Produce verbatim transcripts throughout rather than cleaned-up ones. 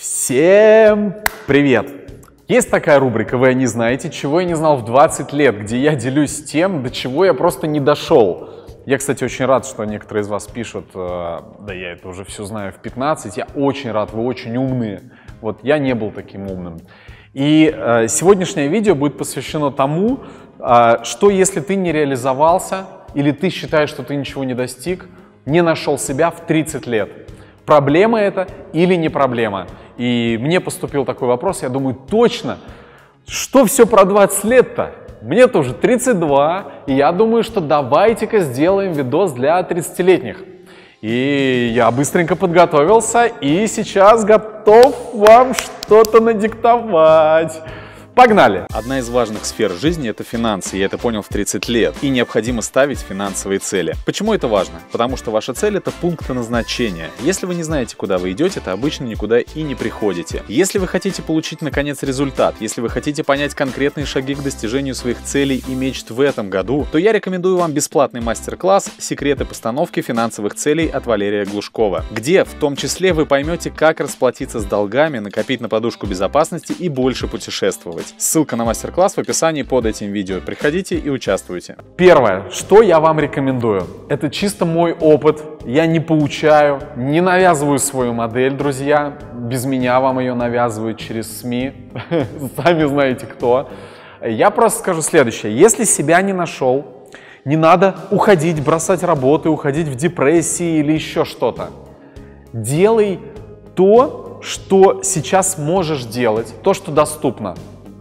Всем привет! Есть такая рубрика «Вы не знаете, чего я не знал в двадцать лет», где я делюсь тем, до чего я просто не дошел. Я, кстати, очень рад, что некоторые из вас пишут, э, да я это уже все знаю в пятнадцать, я очень рад, вы очень умные. Вот я не был таким умным. И э, сегодняшнее видео будет посвящено тому, э, что если ты не реализовался, или ты считаешь, что ты ничего не достиг, не нашел себя в тридцать лет. Проблема это или не проблема? И мне поступил такой вопрос, я думаю, точно, что все про двадцать лет-то? Мне-то уже тридцать два, и я думаю, что давайте-ка сделаем видос для тридцатилетних. И я быстренько подготовился, и сейчас готов вам что-то надиктовать. Погнали! Одна из важных сфер жизни — это финансы, я это понял в тридцать лет, и необходимо ставить финансовые цели. Почему это важно? Потому что ваша цель — это пункты назначения. Если вы не знаете, куда вы идете, то обычно никуда и не приходите. Если вы хотите получить, наконец, результат, если вы хотите понять конкретные шаги к достижению своих целей и мечт в этом году, то я рекомендую вам бесплатный мастер-класс «Секреты постановки финансовых целей» от Валерия Глушкова, где в том числе вы поймете, как расплатиться с долгами, накопить на подушку безопасности и больше путешествовать. Ссылка на мастер-класс в описании под этим видео. Приходите и участвуйте. Первое, что я вам рекомендую, это чисто мой опыт. Я не поучаю, не навязываю свою модель, друзья. Без меня вам ее навязывают через СМИ. Сами знаете кто. Я просто скажу следующее. Если себя не нашел, не надо уходить, бросать работы, уходить в депрессии или еще что-то. Делай то, что сейчас можешь делать, то, что доступно.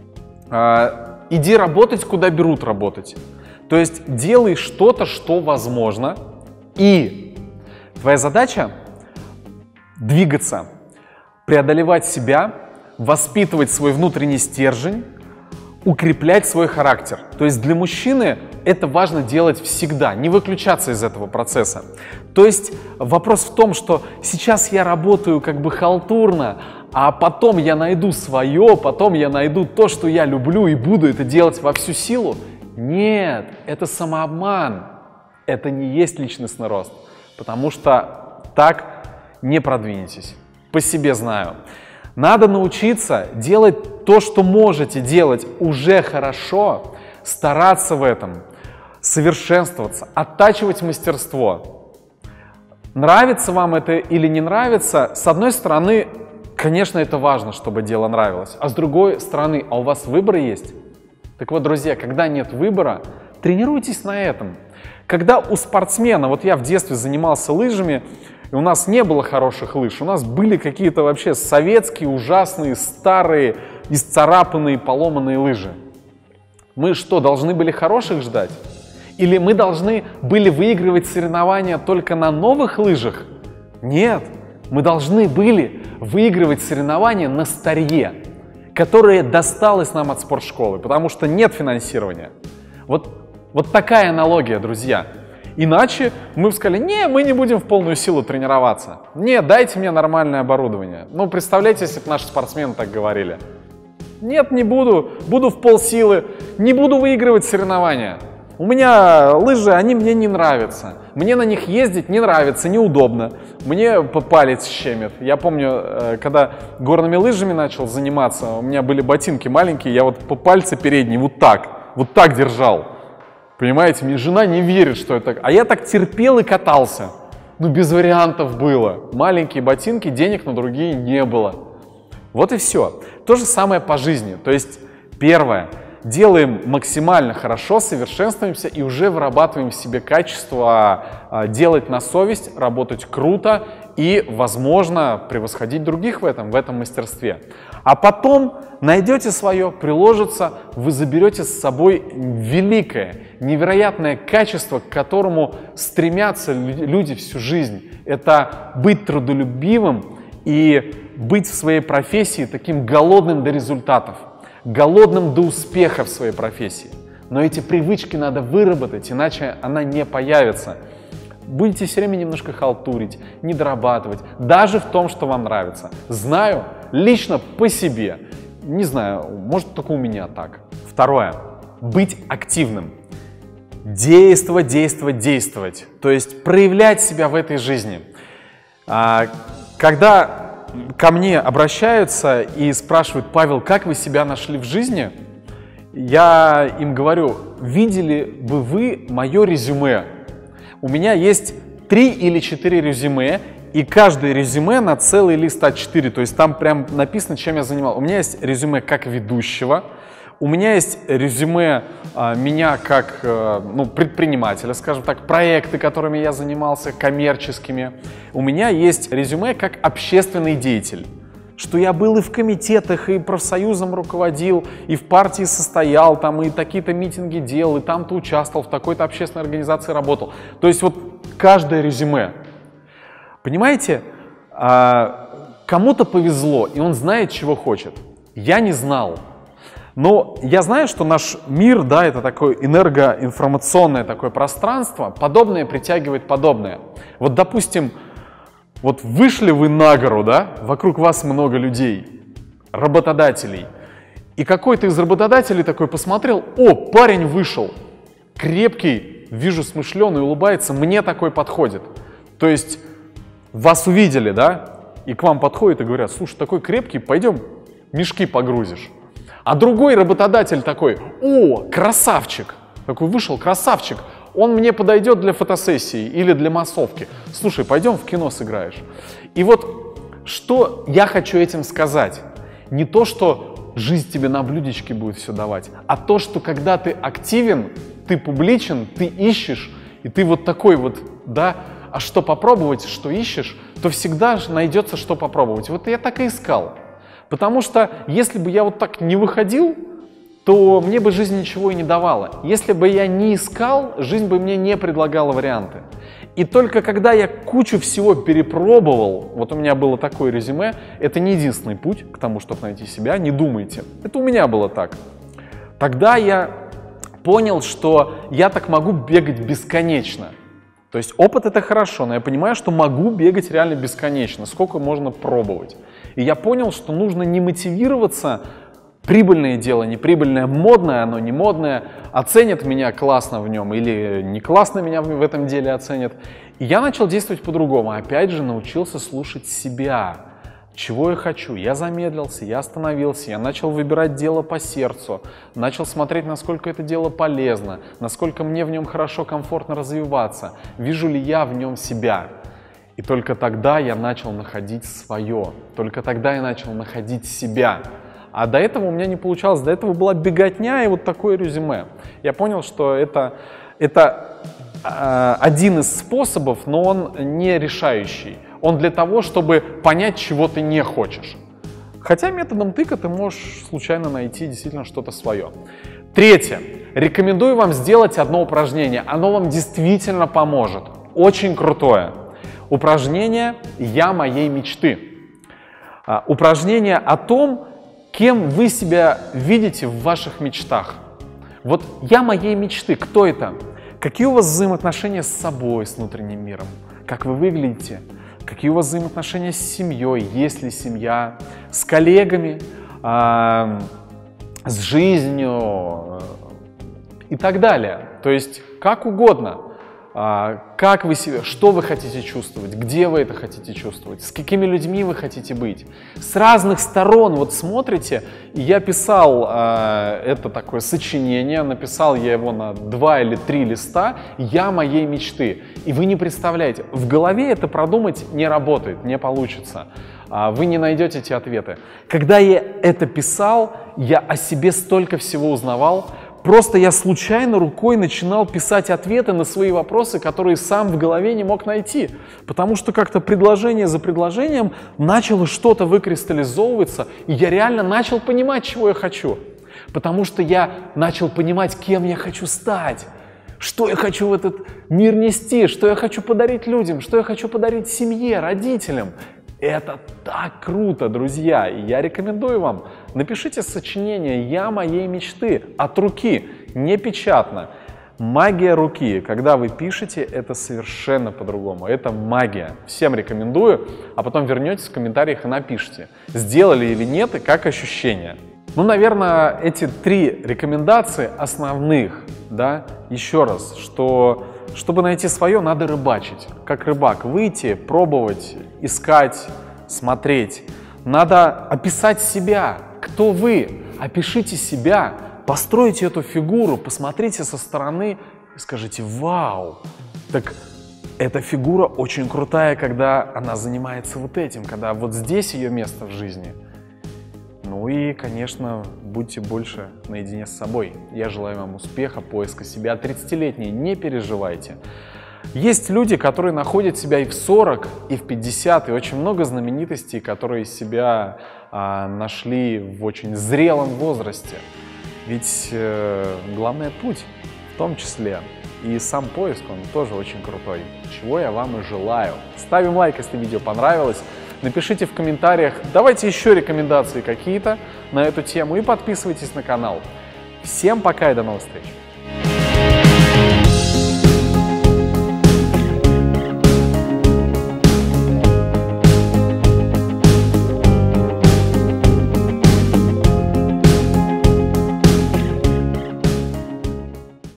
Uh, иди работать, куда берут работать. То есть делай что-то, что возможно. И твоя задача двигаться, преодолевать себя, воспитывать свой внутренний стержень, укреплять свой характер. То есть для мужчины это важно делать всегда, не выключаться из этого процесса. То есть вопрос в том, что сейчас я работаю как бы халтурно, а потом я найду свое, потом я найду то, что я люблю, и буду это делать во всю силу. Нет, это самообман. Это не есть личностный рост, потому что так не продвинетесь. По себе знаю. Надо научиться делать то, что можете делать уже хорошо, стараться в этом, совершенствоваться, оттачивать мастерство. Нравится вам это или не нравится, с одной стороны, конечно, это важно, чтобы дело нравилось, а с другой стороны, а у вас выбор есть? Так вот, друзья, когда нет выбора, тренируйтесь на этом. Когда у спортсмена, вот я в детстве занимался лыжами, и у нас не было хороших лыж, у нас были какие-то вообще советские, ужасные, старые, исцарапанные, поломанные лыжи. Мы что, должны были хороших ждать? Или мы должны были выигрывать соревнования только на новых лыжах? Нет, мы должны были выигрывать соревнования на старье, которое досталось нам от спортшколы, потому что нет финансирования. Вот, вот такая аналогия, друзья. Иначе мы бы сказали, не, мы не будем в полную силу тренироваться. Не, дайте мне нормальное оборудование. Ну, представляете, если бы наши спортсмены так говорили. Нет, не буду, буду в полсилы, не буду выигрывать соревнования. У меня лыжи, они мне не нравятся. Мне на них ездить не нравится, неудобно. Мне палец щемит. Я помню, когда горными лыжами начал заниматься, у меня были ботинки маленькие, я вот по пальце передние вот так, вот так держал. Понимаете, мне жена не верит, что это так. А я так терпел и катался. Ну, без вариантов было. Маленькие ботинки, денег на другие не было. Вот и все. То же самое по жизни. То есть, первое. Делаем максимально хорошо, совершенствуемся и уже вырабатываем в себе качество делать на совесть, работать круто и, возможно, превосходить других в этом, в этом мастерстве. А потом найдете свое, приложится, вы заберете с собой великое, невероятное качество, к которому стремятся люди всю жизнь. Это быть трудолюбивым и быть в своей профессии таким голодным до результатов. Голодным до успеха в своей профессии. Но эти привычки надо выработать, иначе она не появится. Будете все время немножко халтурить, не дорабатывать, даже в том, что вам нравится. Знаю, лично по себе. Не знаю, может только у меня так. Второе. Быть активным. Действовать, действовать, действовать. То есть проявлять себя в этой жизни. Когда ко мне обращаются и спрашивают: Павел, как вы себя нашли в жизни? Я им говорю: видели бы вы мое резюме? У меня есть три или четыре резюме, и каждое резюме на целый лист а четыре, то есть там прям написано, чем я занимался. У меня есть резюме как ведущего, у меня есть резюме а, меня как а, ну, предпринимателя, скажем так, проекты, которыми я занимался, коммерческими. У меня есть резюме как общественный деятель, что я был и в комитетах, и профсоюзом руководил, и в партии состоял, там, и такие-то митинги делал, и там-то участвовал, в такой-то общественной организации работал. То есть вот каждое резюме. Понимаете, а, кому-то повезло, и он знает, чего хочет. Я не знал. Но я знаю, что наш мир, да, это такое энергоинформационное такое пространство, подобное притягивает подобное. Вот, допустим, вот вышли вы на гору, да, вокруг вас много людей, работодателей, и какой-то из работодателей такой посмотрел: о, парень вышел, крепкий, вижу, смышленый, улыбается, мне такой подходит. То есть вас увидели, да, и к вам подходят и говорят: слушай, такой крепкий, пойдем мешки погрузишь. А другой работодатель такой: о, красавчик, такой вышел, красавчик, он мне подойдет для фотосессии или для массовки. Слушай, пойдем в кино сыграешь. И вот что я хочу этим сказать? Не то, что жизнь тебе на блюдечке будет все давать, а то, что когда ты активен, ты публичен, ты ищешь, и ты вот такой вот, да, а что попробовать, что ищешь, то всегда же найдется, что попробовать. Вот я так и искал. Потому что если бы я вот так не выходил, то мне бы жизнь ничего и не давала. Если бы я не искал, жизнь бы мне не предлагала варианты. И только когда я кучу всего перепробовал, вот у меня было такое резюме, это не единственный путь к тому, чтобы найти себя, не думайте. Это у меня было так. Тогда я понял, что я так могу бегать бесконечно. То есть опыт — это хорошо, но я понимаю, что могу бегать реально бесконечно, сколько можно пробовать. И я понял, что нужно не мотивироваться: прибыльное дело, неприбыльное, модное оно, не модное, оценят меня классно в нем или не классно меня в этом деле оценят. И я начал действовать по-другому, опять же научился слушать себя. Чего я хочу? Я замедлился, я остановился, я начал выбирать дело по сердцу, начал смотреть, насколько это дело полезно, насколько мне в нем хорошо, комфортно развиваться, вижу ли я в нем себя. И только тогда я начал находить свое, только тогда я начал находить себя. А до этого у меня не получалось, до этого была беготня и вот такое резюме. Я понял, что это, это э, один из способов, но он не решающий. Он для того, чтобы понять, чего ты не хочешь. Хотя методом тыка ты можешь случайно найти действительно что-то свое. Третье. Рекомендую вам сделать одно упражнение. Оно вам действительно поможет. Очень крутое. Упражнение «Я моей мечты». А, упражнение о том, кем вы себя видите в ваших мечтах. Вот «Я моей мечты». Кто это? Какие у вас взаимоотношения с собой, с внутренним миром? Как вы выглядите? Какие у вас взаимоотношения с семьей, есть ли семья, с коллегами, э, с жизнью э, и так далее. То есть как угодно, э, как вы себя, что вы хотите чувствовать, где вы это хотите чувствовать, с какими людьми вы хотите быть. С разных сторон вот смотрите, и я писал э, это такое сочинение, написал я его на два или три листа «Я моей мечты». И вы не представляете, в голове это продумать не работает, не получится. Вы не найдете эти ответы. Когда я это писал, я о себе столько всего узнавал. Просто я случайно рукой начинал писать ответы на свои вопросы, которые сам в голове не мог найти. Потому что как-то предложение за предложением начало что-то выкристаллизовываться, и я реально начал понимать, чего я хочу. Потому что я начал понимать, кем я хочу стать. Что я хочу в этот мир нести, что я хочу подарить людям, что я хочу подарить семье, родителям. Это так круто, друзья, и я рекомендую вам. Напишите сочинение «Я моей мечты» от руки, не печатно. Магия руки. Когда вы пишете, это совершенно по-другому. Это магия. Всем рекомендую, а потом вернетесь в комментариях и напишите, сделали или нет и как ощущения. Ну, наверное, эти три рекомендации основных, да, еще раз, что чтобы найти свое, надо рыбачить, как рыбак, выйти, пробовать, искать, смотреть. Надо описать себя. Кто вы? Опишите себя, постройте эту фигуру, посмотрите со стороны и скажите: вау, так эта фигура очень крутая, когда она занимается вот этим, когда вот здесь ее место в жизни. Ну и, конечно, будьте больше наедине с собой. Я желаю вам успеха, поиска себя. тридцатилетние, не переживайте. Есть люди, которые находят себя и в сорок, и в пятьдесят, и очень много знаменитостей, которые себя а, нашли в очень зрелом возрасте. Ведь э, главное путь в том числе. И сам поиск, он тоже очень крутой. Чего я вам и желаю. Ставим лайк, если видео понравилось. Напишите в комментариях, давайте еще рекомендации какие-то на эту тему и подписывайтесь на канал. Всем пока и до новых встреч!